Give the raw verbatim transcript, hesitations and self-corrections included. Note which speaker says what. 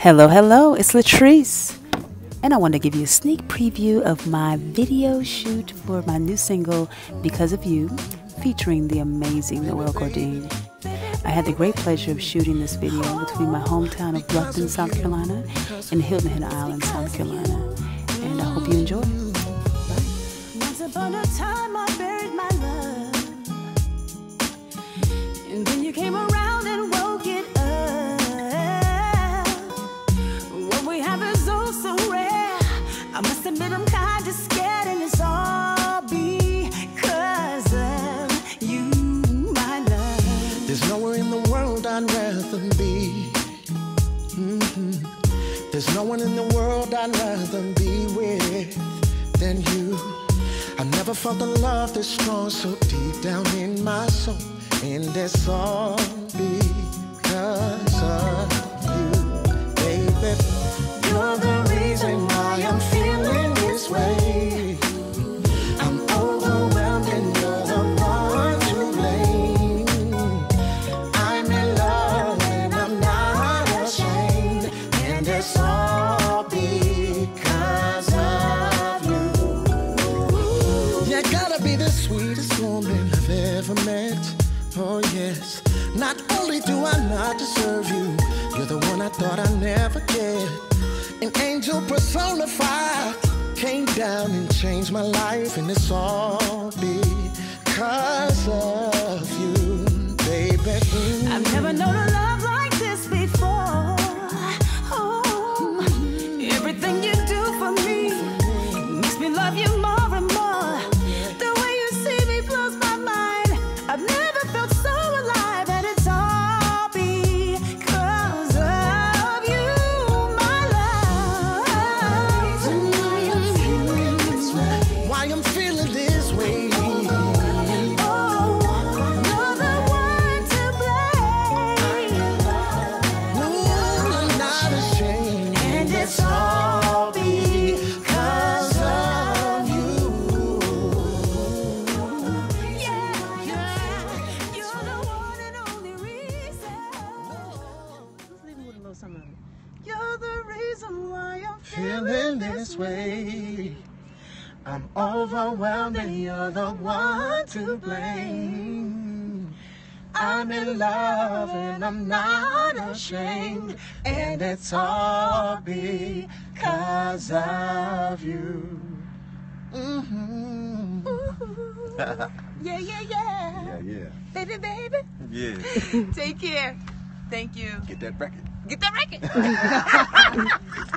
Speaker 1: Hello, hello, it's Latrice, and I want to give you a sneak preview of my video shoot for my new single, Because of You, featuring the amazing Noel Gourdine. I had the great pleasure of shooting this video between my hometown of Bluffton, South Carolina, and Hilton Head Island, South Carolina, and I hope you enjoy.
Speaker 2: Once upon a time I buried my love, and then you came around and woke it up. What we have is oh so rare. I must admit I'm kinda scared, and it's all because of you, my love.
Speaker 3: There's nowhere in the world I'd rather be. Mm-hmm. There's no one in the world I'd rather be with than you. I've never felt a love this strong, so deep down in my soul, and it's all because of you, baby. You're the reason why I'm feeling this way. I'm overwhelmed and you're the one to blame. I'm in love and I'm not ashamed, and it's all because of you. You gotta be the sweetest woman I've ever met. Oh yes, not only do I not deserve you, you're the one I thought I'd never get. An angel personified came down and changed my life, and it's all because of you, baby. Mm.
Speaker 2: I've never known a love like this before. Oh, everything you do for me makes me love you more and more. The way you see me blows my mind. I've never felt so alive, and it's all because of you, my love.
Speaker 3: Why I'm feeling this way.
Speaker 2: Oh, you're the one to blame.
Speaker 3: Ooh, I'm not ashamed,
Speaker 2: And it's all because of you. Yeah, yeah, you're the one and only reason. Let's leave it with a little something. You're the reason why I'm
Speaker 3: feeling this way. I'm overwhelmed and you're the one to blame. I'm in love and I'm not ashamed, and it's all because of you. Mm-hmm.
Speaker 2: Yeah, yeah, yeah.
Speaker 4: Yeah, yeah.
Speaker 2: Baby, baby.
Speaker 4: Yeah.
Speaker 2: Take care. Thank you.
Speaker 4: Get that record.
Speaker 2: Get that record.